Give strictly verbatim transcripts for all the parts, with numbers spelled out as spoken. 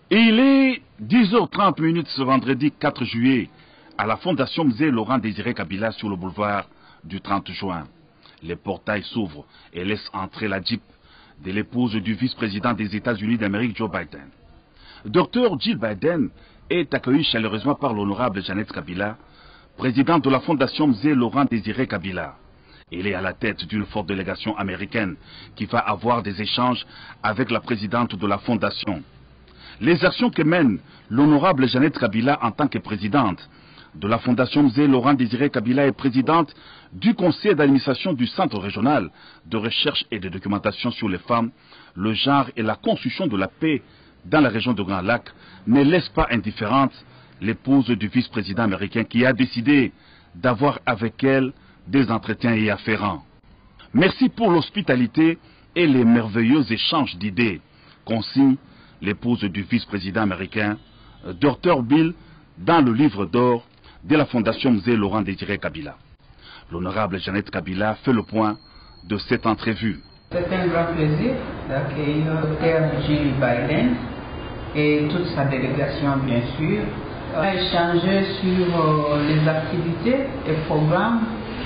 Et il est dix heures trente minutes ce vendredi quatre juillet à la Fondation Musée Laurent Désiré Kabila sur le boulevard du trente juin. Les portails s'ouvrent et laissent entrer la Jeep de l'épouse du vice-président des États-Unis d'Amérique, Joe Biden. Docteur Jill Biden est accueillie chaleureusement par l'honorable Janet Kabila, présidente de la Fondation Musée Laurent Désiré Kabila. Il est à la tête d'une forte délégation américaine qui va avoir des échanges avec la présidente de la Fondation. Les actions que mène l'honorable Janet Kabila en tant que présidente de la Fondation Musée Laurent Désiré Kabila et présidente du conseil d'administration du Centre régional de recherche et de documentation sur les femmes, le genre et la construction de la paix dans la région de Grand Lac ne laisse pas indifférente l'épouse du vice-président américain qui a décidé d'avoir avec elle des entretiens y afférents. Merci pour l'hospitalité et les merveilleux échanges d'idées, consigne l'épouse du vice-président américain, docteur Bill, dans le livre d'or de la Fondation Musée Laurent Désiré Kabila. L'honorable Janet Kabila fait le point de cette entrevue. C'est un grand plaisir d'accueillir le docteur Jill Biden et toute sa délégation, bien sûr. On a échangé sur les activités et programmes,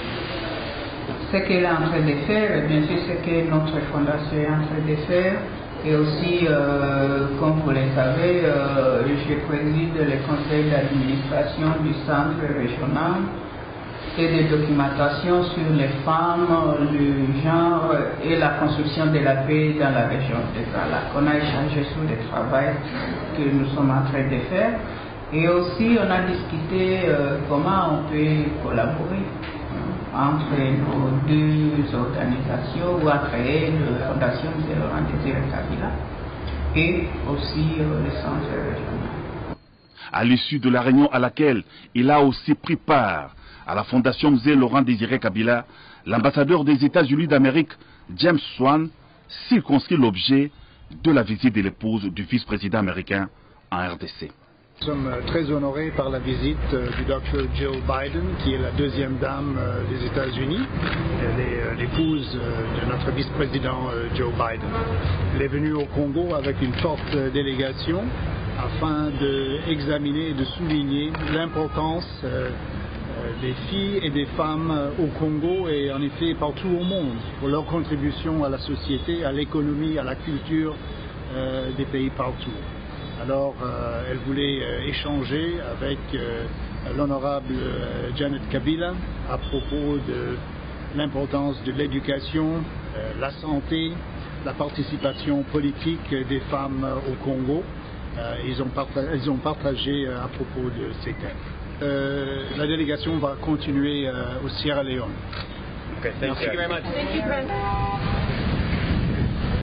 ce qu'elle est en train de faire et bien sûr ce que notre fondation est en train de faire. Et aussi, euh, comme vous le savez, euh, je préside le conseil d'administration du centre régional et de documentation sur les femmes, le genre et la construction de la paix dans la région de Grand Lac. On a échangé sur le travail que nous sommes en train de faire et aussi on a discuté euh, comment on peut collaborer entre nos deux organisations ou entre elles, la Fondation Musée Laurent Désiré Kabila et aussi euh, le centre régional. À l'issue de la réunion à laquelle il a aussi pris part à la Fondation Musée Laurent Désiré Kabila, l'ambassadeur des États-Unis d'Amérique, James Swan, circonscrit l'objet de la visite de l'épouse du vice-président américain en R D C. Nous sommes très honorés par la visite du docteur Jill Biden, qui est la deuxième dame des États-Unis. Elle est l'épouse de notre vice-président Joe Biden. Elle est venue au Congo avec une forte délégation afin d'examiner et de souligner l'importance des filles et des femmes au Congo et en effet partout au monde pour leur contribution à la société, à l'économie, à la culture des pays partout. Alors, euh, elle voulait euh, échanger avec euh, l'honorable euh, Janet Kabila à propos de l'importance de l'éducation, euh, la santé, la participation politique des femmes euh, au Congo. Euh, ils, ont ils ont partagé euh, à propos de ces thèmes. Euh, la délégation va continuer euh, au Sierra Leone. Okay, thank you very much. Thank you, Prince.